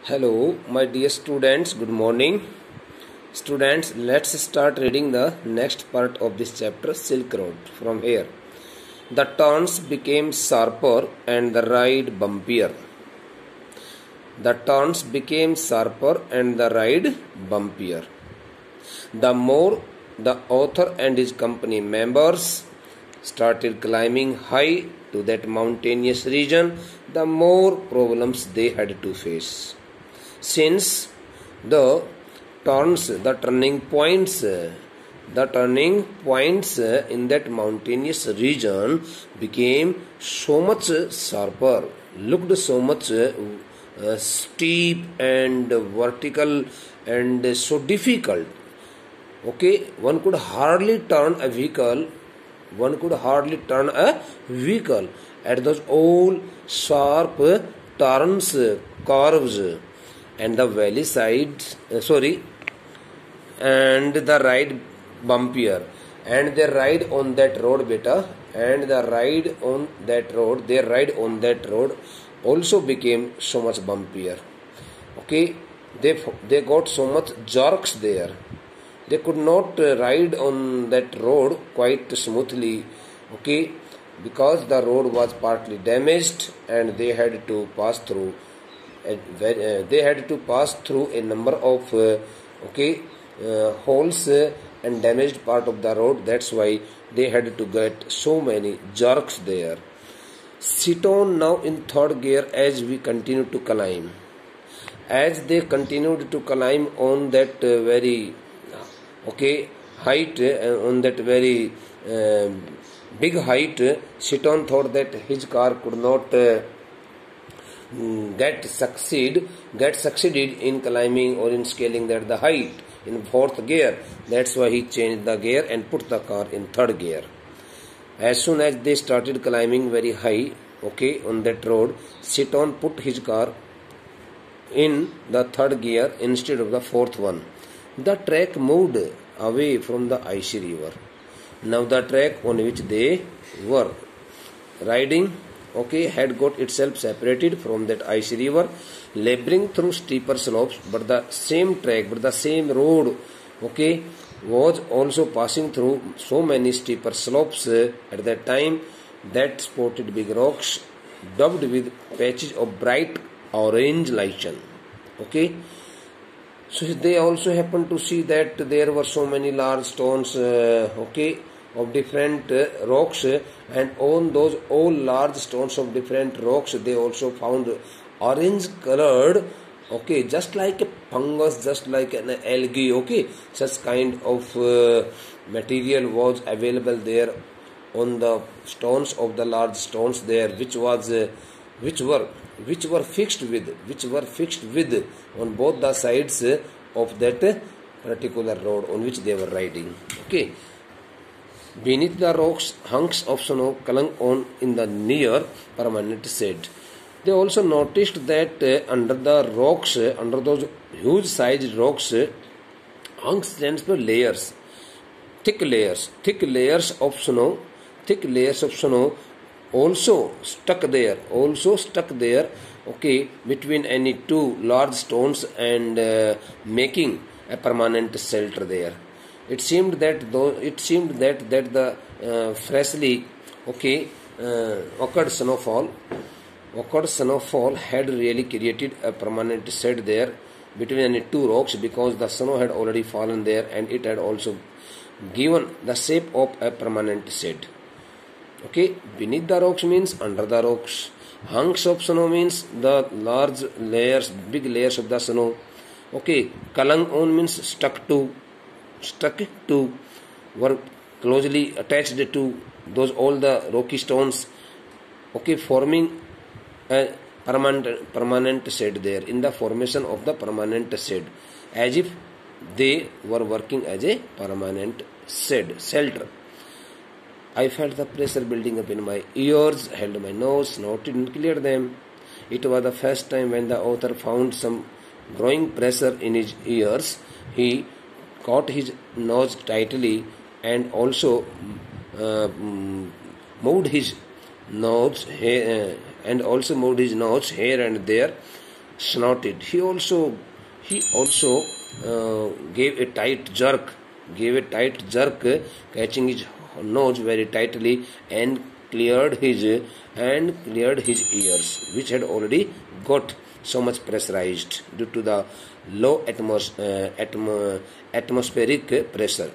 Hello, my dear students. Good morning. Students, let's start reading the next part of this chapter, Silk Road. From here, the turns became sharper and the ride bumpier. The turns became sharper and the ride bumpier. The more the author and his company members started climbing high to that mountainous region, the more problems they had to face. Since the turning points in that mountainous region became so much sharper, looked so much steep and vertical and so difficult. Okay, one could hardly turn a vehicle at those all sharp turns, curves, and the valley sides, and the ride bumpier. And they ride on that road, beta, and their ride on that road also became so much bumpier. Okay, they got so much jerks there. They could not ride on that road quite smoothly, okay, because the road was partly damaged and they had to pass through a number of holes and damaged part of the road. That's why they had to get so many jerks there. Sit on now in third gear as we continue to climb. As they continued to climb on that very height, on that very big height, Seaton thought that his car could not get succeeded in climbing or in scaling that the height in fourth gear. That's why he changed the gear and put the car in third gear. As soon as they started climbing very high, on that road, Seaton put his car in the third gear instead of the fourth one. The track moved away from the icy river. Now the track on which they were riding had got itself separated from that icy river, laboring through steeper slopes, but the same road was also passing through so many steeper slopes at that time that sported big rocks daubed with patches of bright orange lichen. So they also happened to see that there were so many large stones of different rocks, and on those all large stones of different rocks they also found orange colored, just like a fungus, just like an algae, such kind of material was available there on the stones of the large stones there, which were fixed with on both the sides of that particular road on which they were riding. Beneath the rocks, hunks of snow clung on in the near permanent shade. They also noticed that under those huge sized rocks, hunks stands for layers, thick layers of snow also stuck there, between any two large stones and making a permanent shelter there. It seemed that the freshly occurred snowfall had really created a permanent shed there between any two rocks, because the snow had already fallen there and it had also given the shape of a permanent shed. Beneath the rocks means under the rocks. Hunks of snow means the large layers, big layers of the snow. Clung on means stuck to, were closely attached to those all the rocky stones, forming a permanent shed there, in the formation of the permanent shed, as if they were working as a permanent shelter. I felt the pressure building up in my ears, held my nose, snorted and cleared them. It was the first time when the author found some growing pressure in his ears. He caught his nose tightly and also moved his nose here and there snorted. He also gave a tight jerk, catching his nose very tightly, and cleared his ears, which had already got so much pressurized due to the low atmospheric pressure.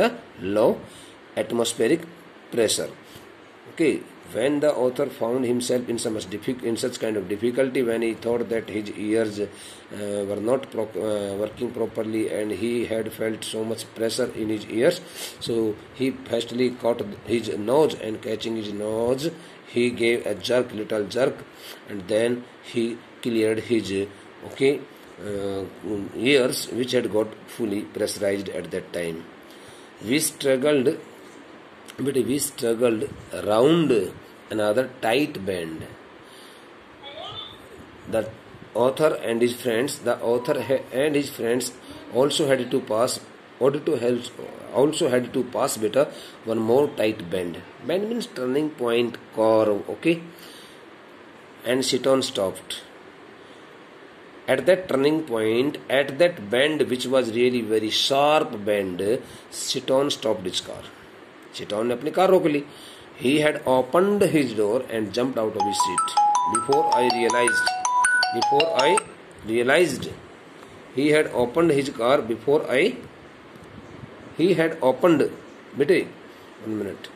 Okay, when the author found himself in such kind of difficulty, when he thought that his ears were not working properly, and he had felt so much pressure in his ears, so he hastily caught his nose, and catching his nose, he gave a little jerk, and then he cleared his ears, which had got fully pressurized at that time. We struggled around another tight bend. The author and his friends also had to pass better one more tight bend. Bend means turning point, curve, okay? And Seaton stopped. At that turning point, at that bend, which was really very sharp bend, Seaton stopped his car. Seaton ने अपनी car रोक ली. He had opened his door and jumped out of his seat. Before I realized, he had opened his car before I. He had opened. Bete, 1 minute.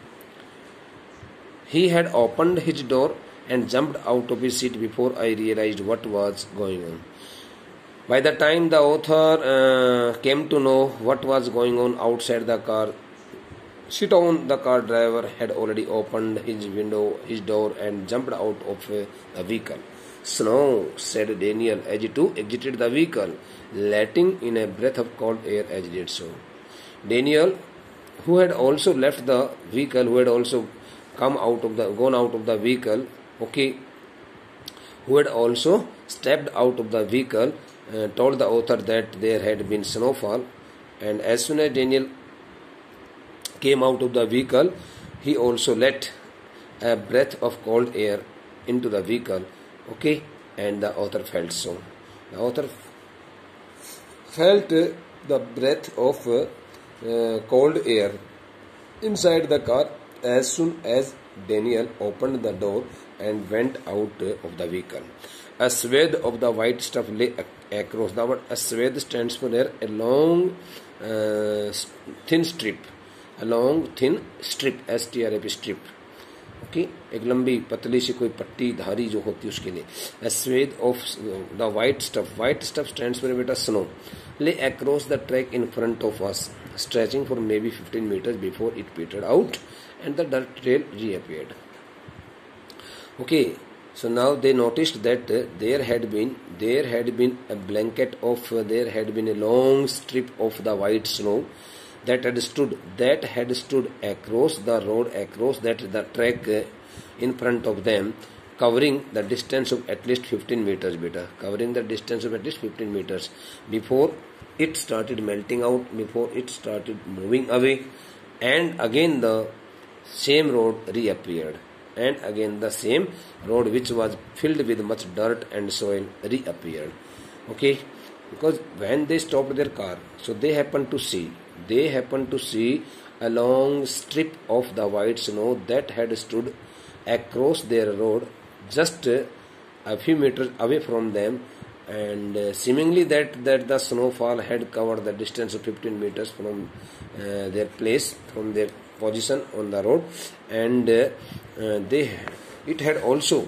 He had opened his door and jumped out of his seat before I realized what was going on. By the time the author came to know what was going on outside the car, Seaton, the car driver, had already opened his door, and jumped out of the vehicle. "Snow," said Daniel as he too exited the vehicle, letting in a breath of cold air as he did so. Daniel, who had also left the vehicle, who had also gone out of the vehicle, who had also stepped out of the vehicle, told the author that there had been snowfall, and as soon as Daniel came out of the vehicle, he also let a breath of cold air into the vehicle, and the author felt so. The author felt the breath of cold air inside the car as soon as Daniel opened the door and went out of the vehicle. A swathe of the white stuff lay across. The word swathe stands for a long thin strip, strip, strip. एक लंबी पतली सी कोई पट्टी धारी जो होती है उसके लिए. A swathe of the white stuff stands for बेटा snow, lay across the track in front of us, stretching for maybe 15 meters before it petered out and the dirt trail reappeared. So now they noticed that there had been a long strip of the white snow that had stood across the road, the track in front of them, covering the distance of at least 15 meters, before it started melting out, before it started moving away, and again the same road reappeared, and again the same road which was filled with much dirt and soil reappeared. Because when they stopped their car, so they happened to see a long strip of the white snow that had stood across their road just a few meters away from them, and seemingly that the snowfall had covered the distance of 15 meters from their place, from their position on the road, and it had also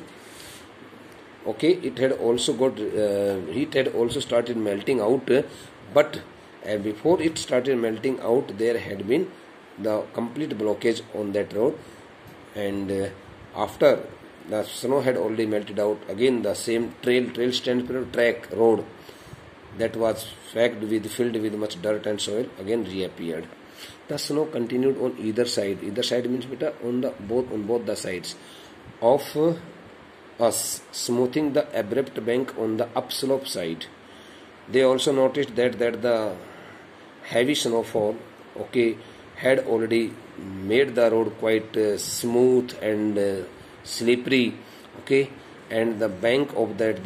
started melting out, but before it started melting out, there had been the complete blockage on that road, and after the snow had already melted out, again the same trail stands for track, road that was filled with much dirt and soil again reappeared. The snow continued on either side. Either side means beta on both the sides of us, smoothing the abrupt bank on the upslope side. They also noticed that the heavy snowfall had already made the road quite smooth and slippery, and the bank of that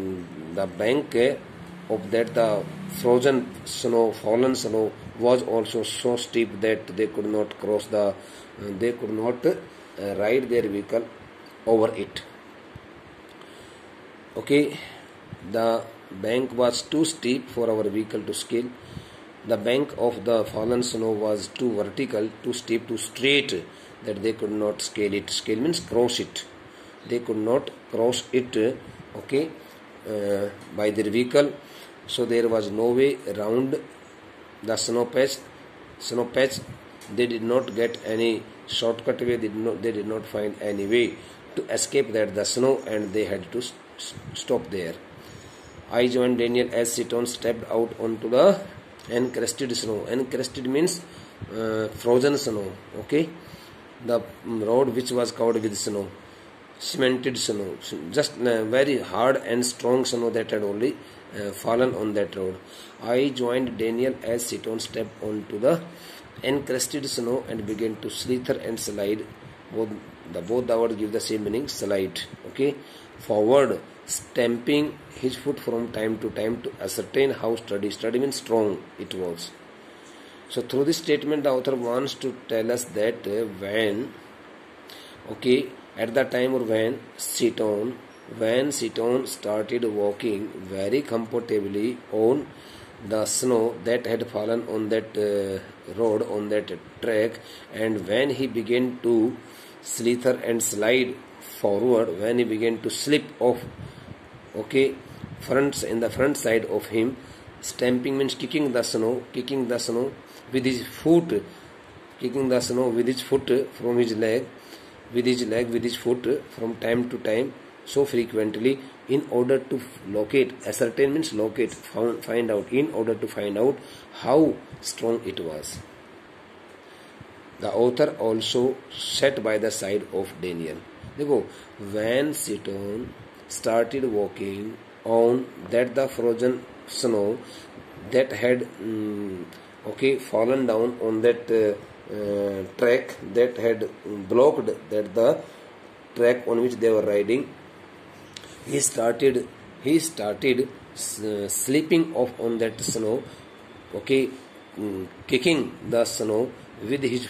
the frozen snow, fallen snow was also so steep that they could not ride their vehicle over it. Okay, the bank was too steep for our vehicle to scale. The bank of the fallen snow was too vertical, too steep, too straight that they could not scale it. Scale means cross it. They could not cross it, okay, by their vehicle. So there was no way around the snow patch. They did not get any shortcut way. They did not find any way to escape the snow, and they had to stop there. I joined Daniel as Seaton stepped out onto the encrusted snow. Encrusted means frozen snow. Okay, the road which was covered with snow, cemented snow, just very hard and strong snow that had only fallen on that road. I joined Daniel as Seaton stepped onto the encrusted snow and began to slither and slide. Both the words give the same meaning, slide. Okay, forward, stamping his foot from time to time to ascertain how sturdy means strong it was. So through this statement the author wants to tell us that when, okay, at the time or when Seaton started walking very comfortably on the snow that had fallen on that road, on that track, and when he began to slither and slide forward, when he began to slip off, okay, in the front side of him, stamping means kicking the snow with his foot, from his leg, with his foot from time to time, so frequently, in order to locate, ascertain means locate, find out, in order to find out how strong it was. The author also sat by the side of Daniel. देखो, when Seaton started walking on that the frozen snow that had fallen down on that track that had blocked that the track on which they were riding, he started slipping off on that snow, okay, kicking the snow with his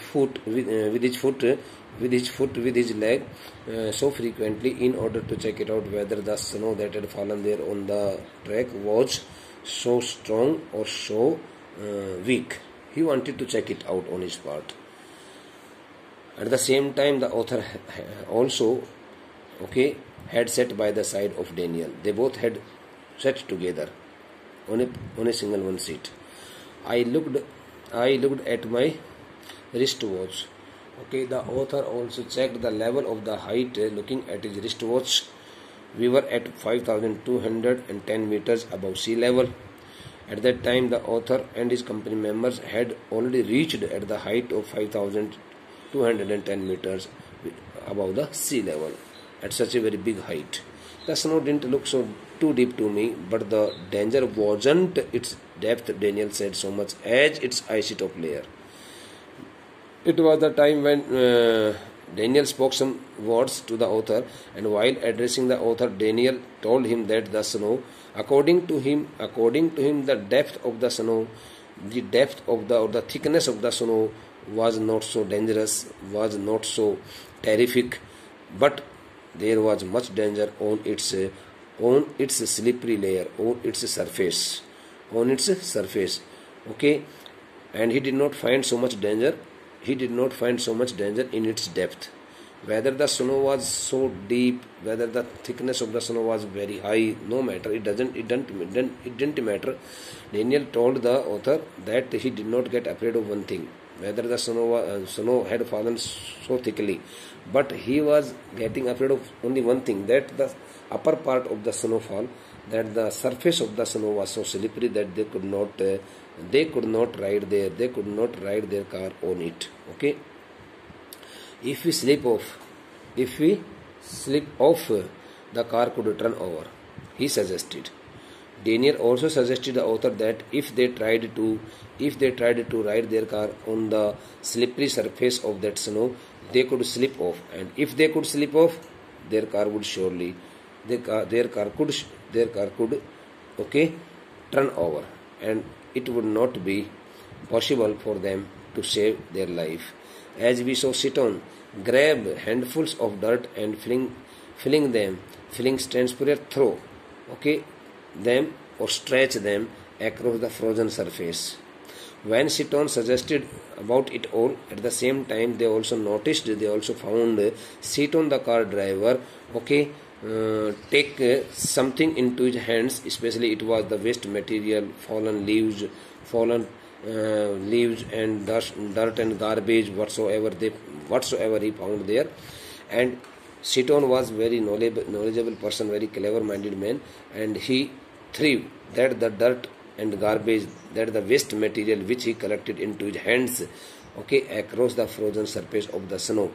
leg so frequently in order to check it out whether the snow that had fallen there on the track was so strong or so weak. He wanted to check it out on his part. At the same time, the author also, okay, had sat by the side of Daniel. They both had sat together on a single one seat. I looked at my wristwatch. Okay, the author also checked the level of the height looking at his wristwatch. We were at 5,210 meters above sea level. At that time, the author and his company members had already reached at the height of 5,210 meters above the sea level. At such a very big height, the snow didn't look so too deep to me, but the danger wasn't its depth, Daniel said, so much as its icy top layer. It was the time when Daniel spoke some words to the author, and while addressing the author, Daniel told him that the snow, according to him, the depth of the snow, the depth of the or the thickness of the snow was not so dangerous, was not so terrific, but there was much danger on its slippery layer, on its surface. Okay, and he did not find so much danger. He did not find so much danger in its depth. Whether the snow was so deep, whether the thickness of the snow was very high, no matter. It didn't matter. Daniel told the author that he did not get afraid of one thing, whether the snow had fallen so thickly, but he was getting afraid of only one thing, that the upper part of the snowfall, that the surface of the snow was so slippery that they could not ride their car on it. Okay, if we slip off, the car could turn over, he suggested. Daniel also suggested the author that if they tried to ride their car on the slippery surface of that snow, they could slip off, and if they could slip off, their car would surely their car could okay, turn over, and it would not be possible for them to save their life. As we saw Seaton grab handfuls of dirt and filling stands for a throw, okay, them or stretch them across the frozen surface. When Seaton suggested about it all, at the same time they also found Seaton the car driver, okay, take something into his hands, especially it was the waste material, fallen leaves and dirt and garbage whatsoever he found there. And Seaton was very knowledgeable person, very clever minded man, and he threw that the dirt and garbage, that the waste material which he collected into his hands, okay, across the frozen surface of the snow,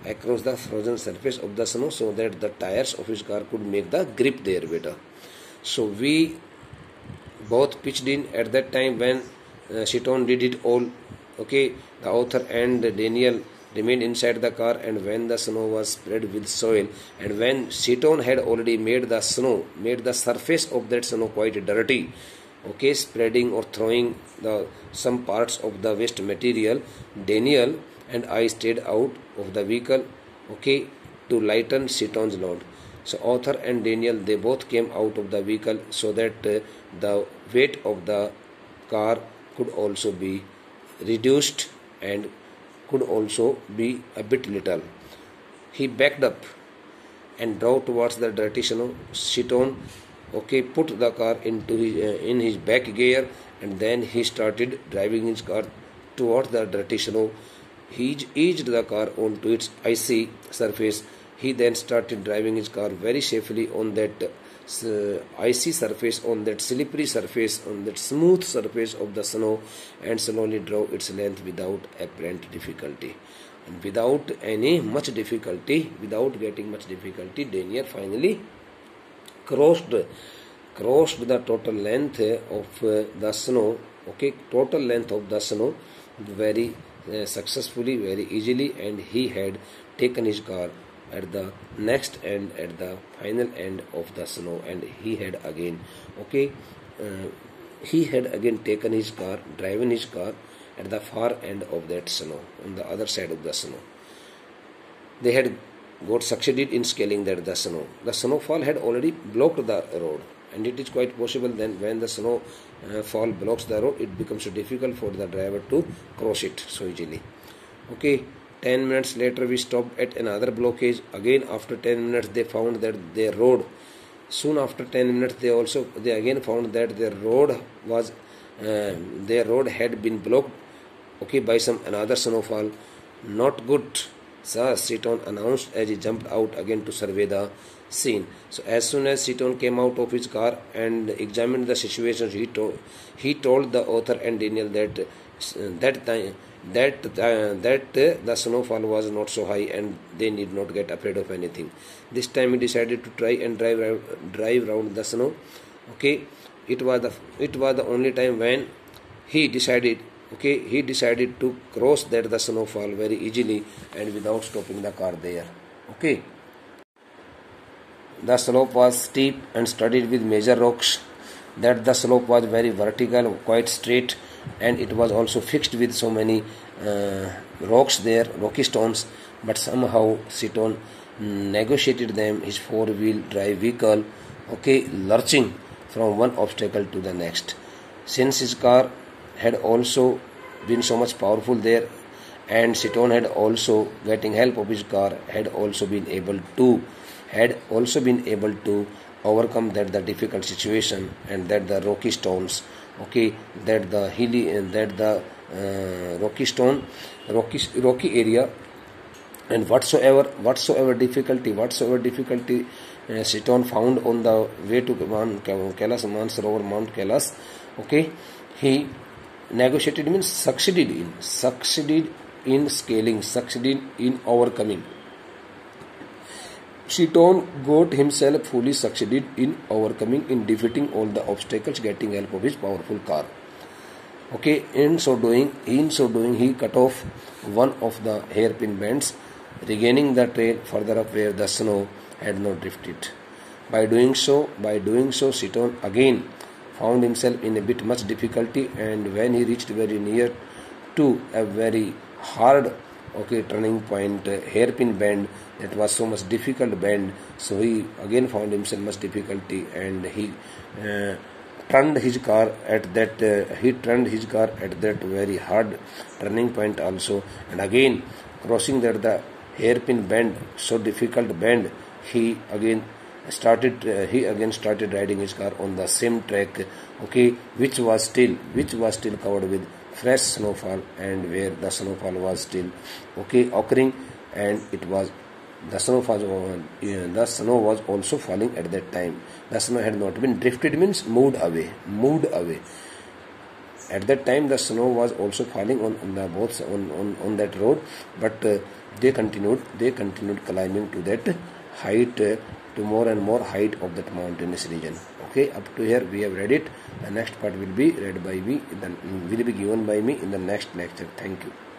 so that the tires of his car could make the grip there better. So we both pitched in at that time when Seaton did it all, okay. The author and Daniel remained inside the car, and when the snow was spread with soil, and when Seaton had already made the surface of that snow quite dirty, okay, spreading or throwing some parts of the waste material, Daniel and I stayed out of the vehicle, okay, to lighten Seaton's load. So author and Daniel, they both came out of the vehicle so that the weight of the car could also be reduced and could also be a bit little. He backed up and drove towards the dirty snow. Seaton, okay, put the car into in his back gear, and then he started driving his car towards the dirty snow. He eased the car onto its icy surface. He then started driving his car very safely on that icy surface, on that slippery surface, on that smooth surface of the snow, and slowly drove its length without apparent difficulty. And without getting much difficulty, Daniel finally crossed the total length of the snow, okay, total length of the snow very successfully, very easily, and he had taken his car at the next end, at the final end of the snow, and he had again, okay, taken his car, driven his car at the far end of that snow, on the other side of the snow. They had succeeded in scaling the snow. The snowfall had already blocked the road, and it is quite possible then when the snow fall blocks the road, it becomes difficult for the driver to cross it so easily. Okay, 10 minutes later we stopped at another blockage. Again after 10 minutes they found that their road, soon after 10 minutes they again found that their road had been blocked, okay, by some another snowfall. Not good, Sir, Seaton announced as he jumped out again to survey the scene. So as soon as Seaton came out of his car and examined the situation, he told the author and Daniel that the snowfall was not so high and they need not get afraid of anything. This time he decided to try and drive around the snow. Okay, it was the only time when he decided to cross the snowfall very easily and without stopping the car there. Okay. The slope was steep and studded with major rocks. That the slope was very vertical, quite straight, and it was also fixed with so many rocks there, rocky stones. But somehow Seaton negotiated them, his four-wheel drive vehicle, okay, lurching from one obstacle to the next. Since his car had also been so much powerful there, and Seaton had also, getting help of his car, had also been able to overcome the difficult situation, and that the rocky stones, okay, that the hilly and that the rocky area, and whatsoever difficulty Seaton found on the way to Mount Kailas, okay, he negotiated, means succeeded in scaling, succeeded in overcoming. Seaton got himself fully succeeded in overcoming, in defeating all the obstacles, getting help of his powerful car. Okay, in so doing, he cut off one of the hairpin bends, regaining the trail further up where the snow had not drifted. By doing so, Seaton again found himself in a bit much difficulty, and when he reached very near to a very hard turning point, hairpin bend, that was so much difficult bend, so he again found himself much difficulty, and he turned his car at that very hard turning point also, and again crossing that the hairpin bend, so difficult bend, he again started riding his car on the same track, which was still covered with fresh snowfall, and where the snowfall was still occurring, and the snow was also falling at that time. The snow had not been drifted, means moved away. At that time, the snow was also falling on that road, but they continued climbing to that height, to more and more height of that mountainous region. Up to here we have read it. The next part will be given by me in the next lecture. Thank you.